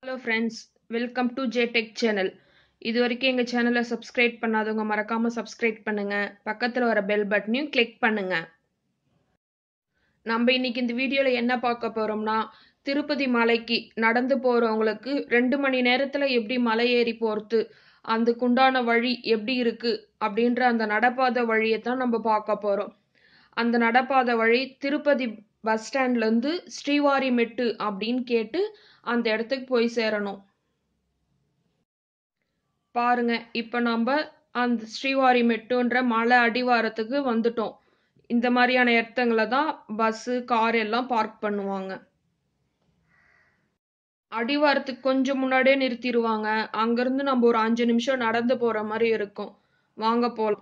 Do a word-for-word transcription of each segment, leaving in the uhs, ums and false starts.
Hello friends, welcome to J Tech channel. இது வரைக்கும் எங்க சேனலை சப்ஸ்கிரைப் பண்ணாதவங்க மறக்காம சப்ஸ்கிரைப் பண்ணுங்க. பக்கத்துல வர பெல் பட்டனையும் கிளிக் பண்ணுங்க. நம்ம இன்னைக்கு இந்த வீடியோல என்ன பார்க்க போறோம்னா, திருப்பதி மலைக்கு நடந்து போறவங்களுக்கு ரெண்டு மணி நேரத்துல எப்படி மலை ஏறி போறது, அதுக்குண்டான வழி எப்படி இருக்கு அப்படின்ற அந்த நடப்பாதை வழியை தான் நம்ம பார்க்க போறோம். அந்த நடப்பாதை வழி திருப்பதி பஸ் ஸ்டாண்ட்ல இருந்து ஸ்ரீவாரிமெட்டு அப்படின்னு கேட்டு அந்த இடத்துக்கு போய் சேரணும். பாருங்க, இப்ப நம்ம அந்த ஸ்ரீவாரிமெட்டுன்ற மலை அடிவாரத்துக்கு வந்துட்டோம். இந்த மாதிரியான இடத்துங்கள தான் பஸ் கார் எல்லாம் பார்க் பண்ணுவாங்க. அடிவாரத்துக்கு கொஞ்சம் முன்னாடியே நிறுத்திடுவாங்க. அங்கிருந்து நம்ம ஒரு அஞ்சு நிமிஷம் நடந்து போற மாதிரி இருக்கும். வாங்க போலாம்.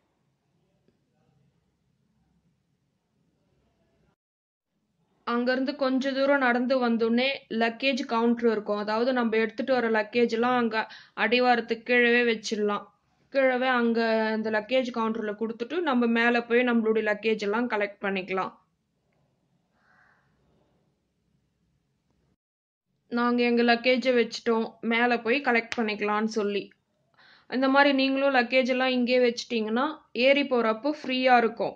அங்கிருந்து கொஞ்ச தூரம் நடந்து வந்தோடனே லக்கேஜ் கவுண்டர் இருக்கும். அதாவது நம்ம எடுத்துட்டு வர லக்கேஜ் எல்லாம் அங்க அடிவாரத்துக்கு கீழவே வச்சிடலாம். கீழவே அங்க அந்த லக்கேஜ் கவுண்டர்ல கொடுத்துட்டு நம்ம மேல போய் நம்மளுடைய லக்கேஜ் எல்லாம் கலெக்ட் பண்ணிக்கலாம். நாங்க எங்க லக்கேஜை வச்சுட்டோம், மேல போய் கலெக்ட் பண்ணிக்கலாம்னு சொல்லி. இந்த மாதிரி நீங்களும் லக்கேஜ் எல்லாம் இங்கே வச்சுட்டீங்கன்னா ஏறி போறப்போ ஃப்ரீயா இருக்கும்.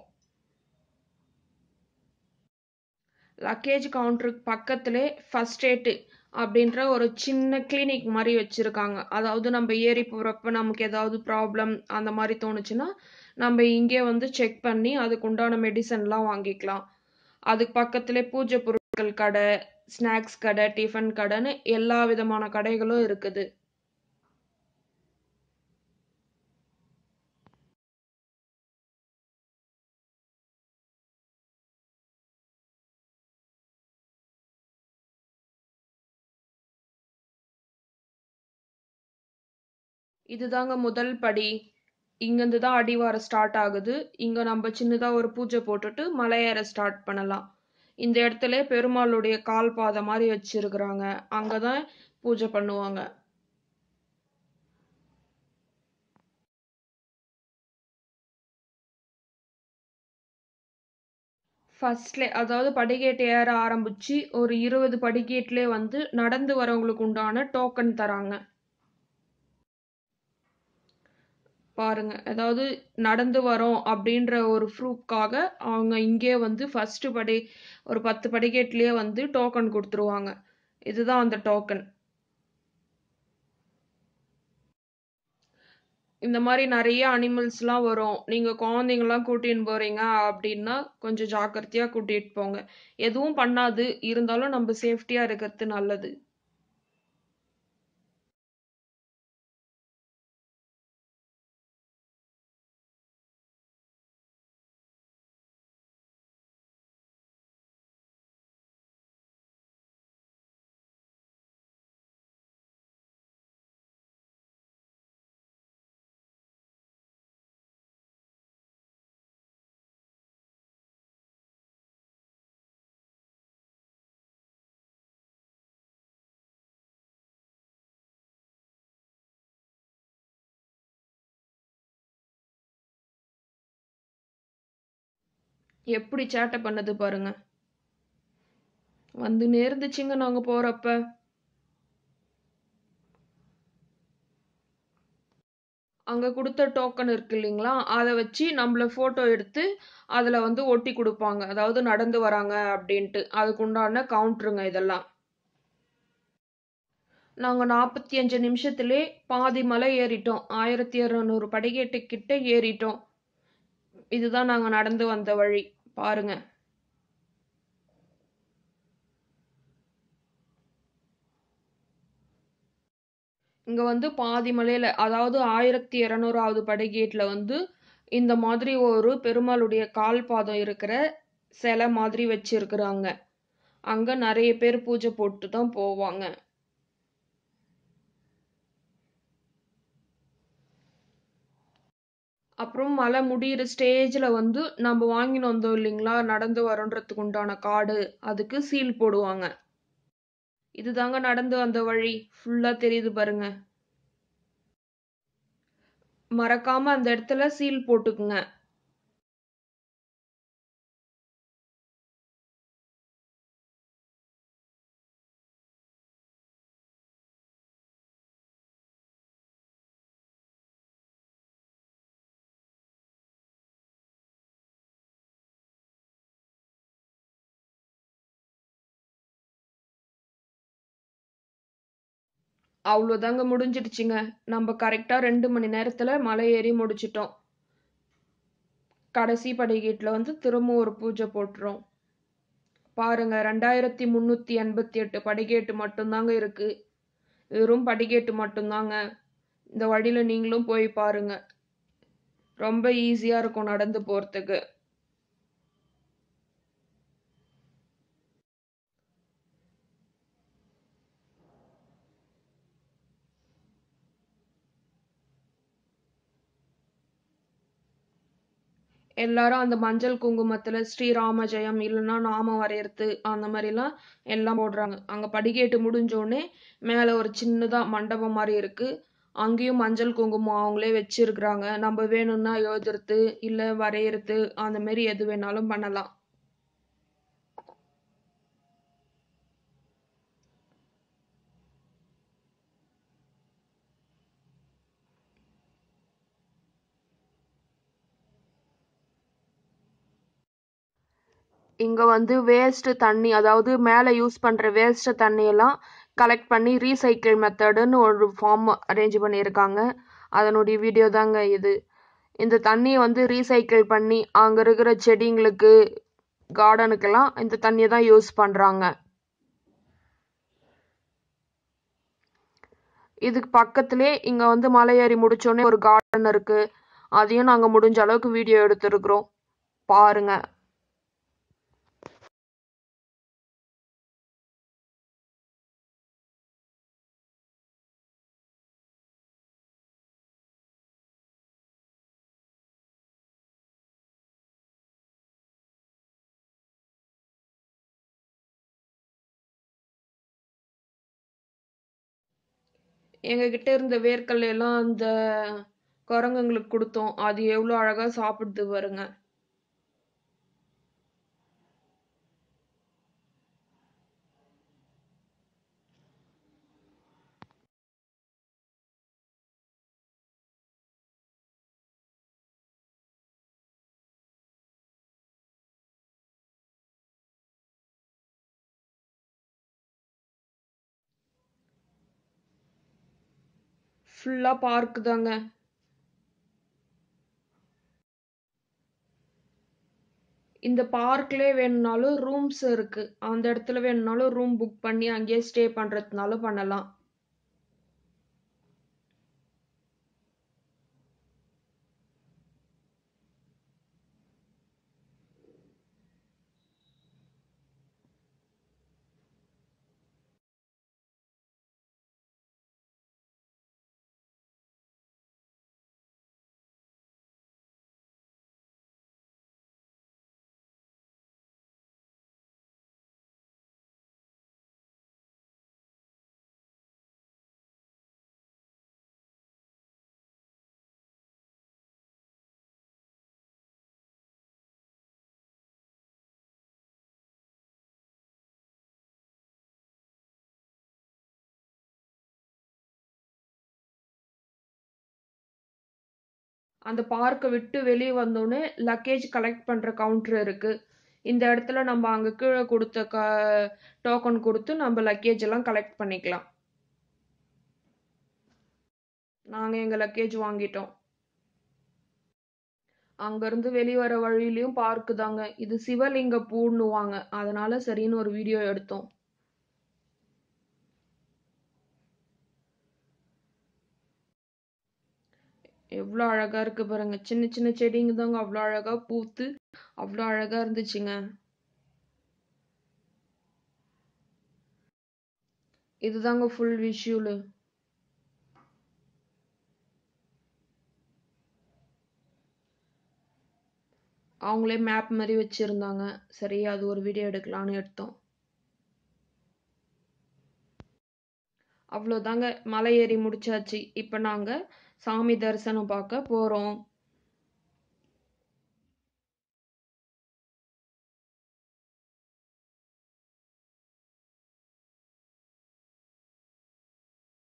லக்கேஜ் கவுண்டருக்கு பக்கத்திலே ஃபர்ஸ்ட் எய்ட் அப்படின்ற ஒரு சின்ன கிளினிக் மாதிரி வச்சிருக்காங்க. அதாவது நம்ம ஏறி போறப்ப நமக்கு ஏதாவது ப்ராப்ளம் அந்த மாதிரி தோணுச்சுன்னா நம்ம இங்கே வந்து செக் பண்ணி அதுக்கு உண்டான மெடிசன்லாம் வாங்கிக்கலாம். அதுக்கு பக்கத்திலே பூஜை பொருட்கள் கடை, ஸ்நாக்ஸ் கடை, டிஃபன் கடைன்னு எல்லா விதமான கடைகளும் இருக்குது. இதுதாங்க முதல் படி. இங்கிருந்து தான் அடிவாரம் ஸ்டார்ட் ஆகுது. இங்க நம்ம சின்னதா ஒரு பூஜை போட்டுட்டு மலையேற ஸ்டார்ட் பண்ணலாம். இந்த இடத்துல பெருமாளுடைய கால் பாதை மாதிரி வச்சிருக்கிறாங்க. அங்கதான் பூஜை பண்ணுவாங்க. ஃபர்ஸ்ட்ல அதாவது படிக்கட்டு ஏற ஆரம்பிச்சு ஒரு இருபது படிக்கட்டுல வந்து நடந்து வரவங்களுக்கு உண்டான டோக்கன் தராங்க. பாருங்க, அதாவது நடந்து வரோம் அப்படின்ற ஒரு ப்ரூஃப்காக அவங்க இங்கே வந்து ஃபர்ஸ்ட் படி ஒரு பத்து படிக்கட்டுலயே வந்து டோக்கன் கொடுத்துருவாங்க. இதுதான் அந்த டோக்கன். இந்த மாதிரி நிறைய அனிமல்ஸ்லாம் வரும். நீங்க குழந்தைங்கலாம் கூட்டின்னு போறீங்க அப்படின்னா கொஞ்சம் ஜாக்கிரதையா கூட்டிட்டு போங்க. எதுவும் பண்ணாது, இருந்தாலும் நம்ம சேஃப்டியா இருக்கிறது நல்லது. எப்படி சேட்டை பண்ணது பாருங்க. வந்து நேர்ந்துச்சுங்க நாங்க போறப்ப. அங்க கொடுத்த டோக்கன் இருக்கு இல்லைங்களா, அதை வச்சு நம்மள போட்டோ எடுத்து அதுல வந்து ஒட்டி கொடுப்பாங்க. அதாவது நடந்து வராங்க அப்படின்ட்டு அதுக்கு உண்டான கவுண்டருங்க இதெல்லாம். நாங்க நாற்பத்தி அஞ்சு நிமிஷத்திலே பாதி மலை ஏறிட்டோம். ஆயிரத்தி இருநூறு படிக்கட்டு கிட்ட ஏறிட்டோம். இதுதான் நாங்க நடந்து வந்த வழி. பாருங்க. இங்க வந்து பாதி மலையில அதாவது ஆயிரத்தி இருநூறாவது படிக்கேட்ல வந்து இந்த மாதிரி ஒரு பெருமாளுடைய கால் பாதம் இருக்கிற சிலை மாதிரி வச்சிருக்கிறாங்க. அங்க நிறைய பேர் பூஜை போட்டு தான் போவாங்க. அப்புறம் மலை முடியிற ஸ்டேஜ்ல வந்து நம்ம வாங்கின்னு வந்தோம் இல்லைங்களா நடந்து வரோன்றதுக்கு உண்டான கார்டு, அதுக்கு சீல் போடுவாங்க. இதுதாங்க நடந்து வந்த வழி. ஃபுல்லா தெரியுது பாருங்க. மறக்காம அந்த இடத்துல சீல் போட்டுக்குங்க. அவ்வளோதாங்க முடிஞ்சிடுச்சுங்க. நம்ம கரெக்டா ரெண்டு மணி நேரத்துல மலை ஏறி முடிச்சிட்டோம். கடைசி படிக்கட்டுல வந்து திரும்ப ஒரு பூஜை போட்டுறோம். பாருங்க ரெண்டாயிரத்தி முன்னூத்தி எண்பத்தி எட்டு படிக்கட்டு மட்டும்தாங்க இருக்கு. வெறும் படிக்கட்டு மட்டும்தாங்க. இந்த வழியில நீங்களும் போய் பாருங்க. ரொம்ப ஈஸியா இருக்கும் நடந்து போறதுக்கு. எல்லாரும் அந்த மஞ்சள் குங்குமத்துல ஸ்ரீராம ஜெயம் இல்லைன்னா நாமம் வரையறது அந்த மாதிரிலாம் எல்லாம் போடுறாங்க. அங்க படிக்கட்டு முடிஞ்சோடனே மேல ஒரு சின்னதா மண்டபம் மாதிரி இருக்கு. அங்கேயும் மஞ்சள் குங்குமம் அவங்களே வச்சிருக்கிறாங்க. நம்ம வேணும்னா எழுதுறது இல்ல வரையறது அந்த மாதிரி எது வேணாலும் பண்ணலாம். இங்க வந்து வேஸ்ட் தண்ணி, அதாவது மேல யூஸ் பண்ற வேஸ்ட் தண்ணி எல்லாம் கலெக்ட் பண்ணி ரீசைக்கிள் மெத்தடுன்னு ஒரு ஃபார்ம் அரேஞ்ச் பண்ணியிருக்காங்க. அதனுடைய வீடியோ தாங்க இது. இந்த தண்ணியை வந்து ரீசைக்கிள் பண்ணி அங்க இருக்கிற செடிங்களுக்கு கார்டனுக்கெல்லாம் இந்த தண்ணியை தான் யூஸ் பண்றாங்க. இதுக்கு பக்கத்திலே இங்க வந்து மலை ஏறி முடிச்சோடனே ஒரு கார்டன் இருக்கு. அதையும் நாங்க முடிஞ்ச அளவுக்கு வீடியோ எடுத்திருக்கிறோம். பாருங்க. எங்க கிட்ட இருந்த வேர்க்கல்ல எல்லாம் அந்த குரங்குங்களுக்கு கொடுத்தோம். அது எவ்வளவு அழகா சாப்பிடுது பாருங்க. ஃபுல்லா பார்க் தாங்க. இந்த பார்க்லயே வேணும்னாலும் ரூம்ஸ் இருக்கு. அந்த இடத்துல வேணும்னாலும் ரூம் புக் பண்ணி அங்கேயே ஸ்டே பண்றதுனாலும் பண்ணலாம். அந்த பார்க்கை விட்டு வெளியே வந்தோடனே லக்கேஜ் கலெக்ட் பண்ற கவுண்டர் இருக்கு. இந்த இடத்துல நம்ம அங்க கீழே கொடுத்த க டோக்கன் கொடுத்து நம்ம லக்கேஜ் எல்லாம் கலெக்ட் பண்ணிக்கலாம். நாங்க எங்க லக்கேஜ் வாங்கிட்டோம். அங்க இருந்து வெளியே வர வழியிலயும் பார்க்கு தாங்க. இது சிவலிங்க பூன்னுவாங்க, அதனால சரின்னு ஒரு வீடியோ எடுத்தோம். எவ்வளோ அழகா இருக்கு பாருங்க. சின்ன சின்ன செடிங்க தாங்க அவ்வளோ அழகா பூத்து அவ்வளோ அழகா இருந்துச்சுங்க. இதுதாங்க ஃபுல் விஷுவலு. அவங்களே மேப் மாதிரி வச்சிருந்தாங்க. சரி அது ஒரு வீடியோ எடுக்கலான்னு எடுத்தோம். அவ்வளோதாங்க, மலை ஏறி முடிச்சாச்சு. இப்போ நாங்க சாமி தரிசனம் பார்க்க போறோம்.